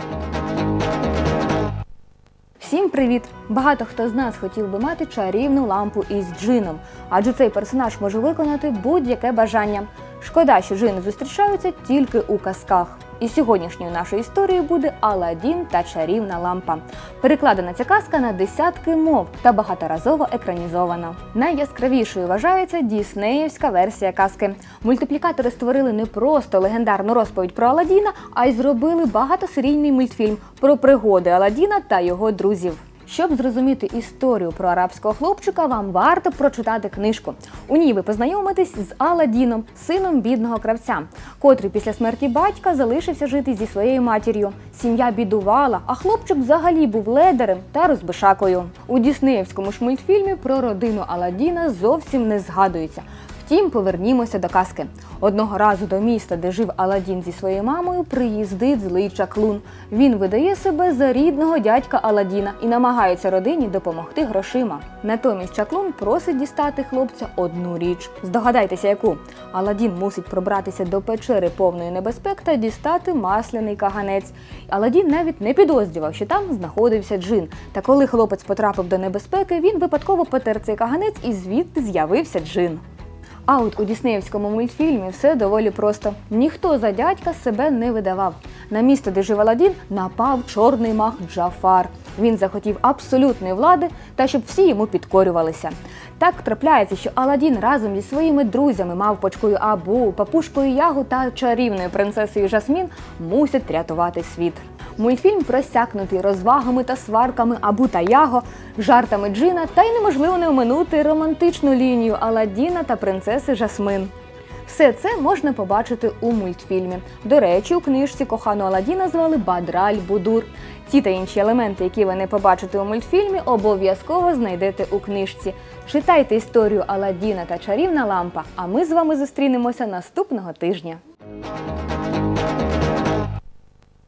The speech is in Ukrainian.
Всім привіт! Багато хто з нас хотів би мати чарівну лампу із джином, адже цей персонаж може виконати будь-яке бажання. Шкода, що джини зустрічаються тільки у казках. І сьогоднішньою нашою історією буде «Аладдін та чарівна лампа». Перекладена ця казка на десятки мов та багаторазово екранізована. Найяскравішою вважається діснеївська версія казки. Мультиплікатори створили не просто легендарну розповідь про Аладдіна, а й зробили багатосерійний мультфільм про пригоди Аладдіна та його друзів. Щоб зрозуміти історію про арабського хлопчика, вам варто прочитати книжку. У ній ви познайомитесь з Аладдіном, сином бідного кравця, котрий після смерті батька залишився жити зі своєю матір'ю. Сім'я бідувала, а хлопчик взагалі був ледарем та розбишакою. У діснеївському ж мультфільмі про родину Аладдіна зовсім не згадується. Втім, повернімося до казки. Одного разу до міста, де жив Аладдін зі своєю мамою, приїздить злий чаклун. Він видає себе за рідного дядька Аладдіна і намагається родині допомогти грошима. Натомість чаклун просить дістати хлопця одну річ. Здогадайтеся, яку? Аладдін мусить пробратися до печери повної небезпек та дістати масляний каганець. Аладдін навіть не підозрював, що там знаходився джин. Та коли хлопець потрапив до небезпеки, він випадково потер цей каганець і звідти з'явився джин. А от у діснеївському мультфільмі все доволі просто. Ніхто за дядька себе не видавав. На місто, де жив Аладдін, напав чорний маг Джафар. Він захотів абсолютної влади та щоб всі йому підкорювалися. Так трапляється, що Аладдін разом зі своїми друзями, мавпочкою Абу, папушкою Ягу та чарівною принцесою Жасмін мусять рятувати світ. Мультфільм просякнутий розвагами та сварками Абу та Яго, жартами джина та й неможливо не оминути романтичну лінію Аладдіна та принцеси Жасмин. Все це можна побачити у мультфільмі. До речі, у книжці кохану Аладдіна звали Бадраль-Будур. Ті та інші елементи, які ви не побачите у мультфільмі, обов'язково знайдете у книжці. Читайте історію Аладдіна та чарівна лампа, а ми з вами зустрінемося наступного тижня.